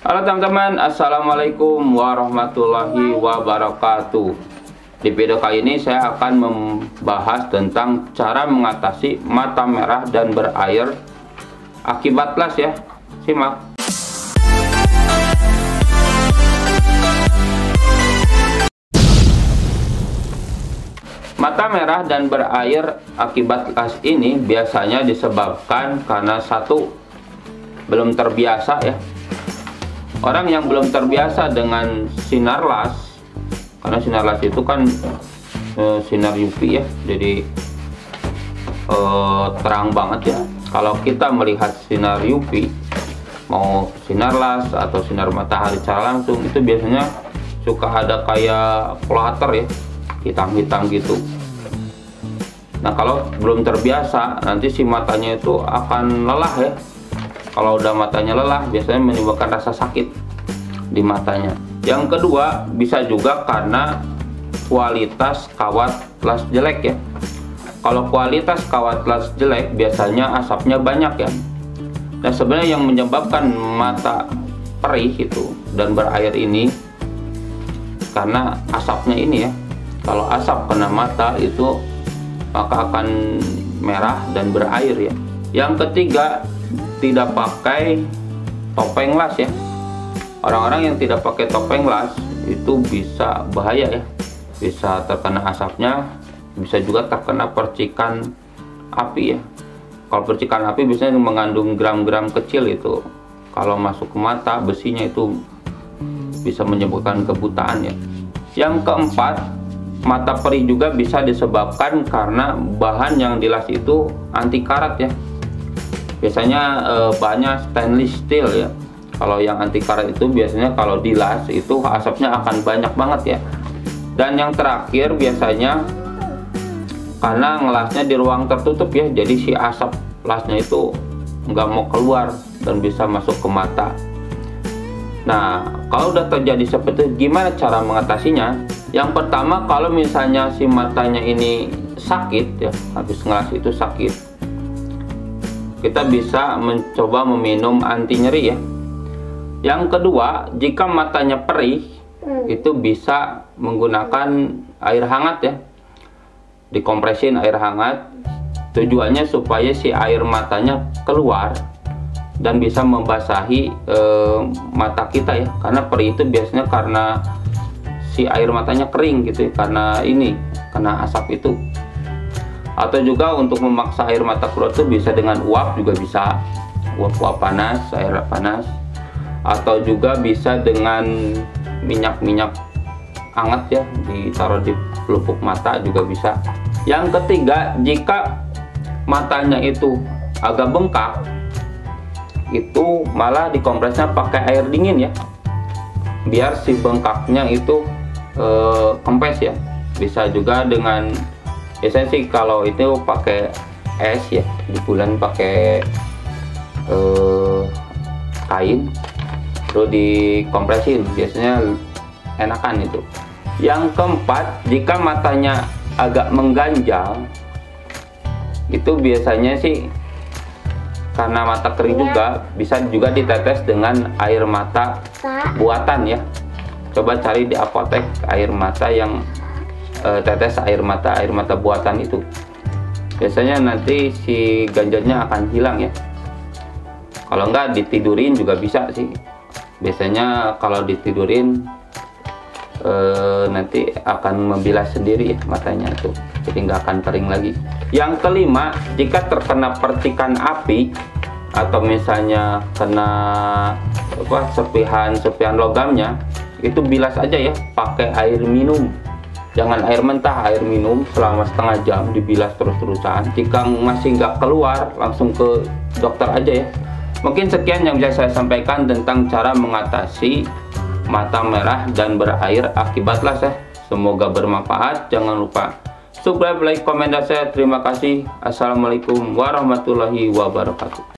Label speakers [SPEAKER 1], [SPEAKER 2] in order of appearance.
[SPEAKER 1] Halo teman-teman, assalamualaikum warahmatullahi wabarakatuh. Di video kali ini saya akan membahas tentang cara mengatasi mata merah dan berair akibat las ya. Simak. Mata merah dan berair akibat las ini biasanya disebabkan karena satu, belum terbiasa ya. Orang yang belum terbiasa dengan sinar las, karena sinar las itu kan sinar UV ya, jadi terang banget ya. Kalau kita melihat sinar UV, mau sinar las atau sinar matahari secara langsung, itu biasanya suka ada kayak flutter ya, hitam-hitam gitu. Nah kalau belum terbiasa, nanti si matanya itu akan lelah ya. Kalau udah matanya lelah, biasanya menimbulkan rasa sakit di matanya. Yang kedua, bisa juga karena kualitas kawat las jelek ya. Kalau kualitas kawat las jelek, biasanya asapnya banyak ya. Dan sebenarnya yang menyebabkan mata perih itu dan berair ini karena asapnya ini ya. Kalau asap kena mata itu, maka akan merah dan berair ya. Yang ketiga, tidak pakai topeng las ya. Orang-orang yang tidak pakai topeng las itu bisa bahaya ya, bisa terkena asapnya, bisa juga terkena percikan api ya. Kalau percikan api biasanya mengandung gram-gram kecil itu, kalau masuk ke mata, besinya itu bisa menyebabkan kebutaan ya. Yang keempat, mata perih juga bisa disebabkan karena bahan yang dilas itu anti karat ya. Biasanya bahannya stainless steel ya. Kalau yang anti karat itu biasanya kalau dilas itu asapnya akan banyak banget ya. Dan yang terakhir biasanya karena ngelasnya di ruang tertutup ya, jadi si asap lasnya itu nggak mau keluar dan bisa masuk ke mata. Nah kalau udah terjadi seperti itu, gimana cara mengatasinya? Yang pertama, kalau misalnya si matanya ini sakit ya, habis ngelas itu sakit, kita bisa mencoba meminum anti nyeri ya. Yang kedua, jika matanya perih, itu bisa menggunakan air hangat ya. Dikompresin air hangat, tujuannya supaya si air matanya keluar dan bisa membasahi mata kita ya. Karena perih itu biasanya karena si air matanya kering gitu ya, karena ini kena asap itu. Atau juga untuk memaksa air mata keluar itu bisa dengan uap, juga bisa uap panas, air panas, atau juga bisa dengan minyak hangat ya, ditaruh di pelupuk mata juga bisa. Yang ketiga, jika matanya itu agak bengkak, itu malah dikompresnya pakai air dingin ya, biar si bengkaknya itu kempes ya. Bisa juga dengan, biasanya sih kalau itu pakai es ya, di bulan pakai kain terus dikompresin, biasanya enakan itu. Yang keempat, jika matanya agak mengganjal, itu biasanya sih karena mata kering juga, bisa juga ditetes dengan air mata buatan ya. Coba cari di apotek air mata yang tetes air mata buatan itu. Biasanya nanti si ganjalnya akan hilang ya. Kalau enggak ditidurin juga bisa sih. Biasanya kalau ditidurin nanti akan membilas sendiri ya matanya itu, jadi nggak akan kering lagi. Yang kelima, jika terkena percikan api atau misalnya kena serpihan logamnya, itu bilas aja ya pakai air minum. Jangan air mentah, air minum selama setengah jam, dibilas terus-terusan. Jika masih nggak keluar, langsung ke dokter aja ya. Mungkin sekian yang bisa saya sampaikan tentang cara mengatasi mata merah dan berair akibat las ya. Semoga bermanfaat. Jangan lupa subscribe, like, komen, dan share. Terima kasih. Assalamualaikum warahmatullahi wabarakatuh.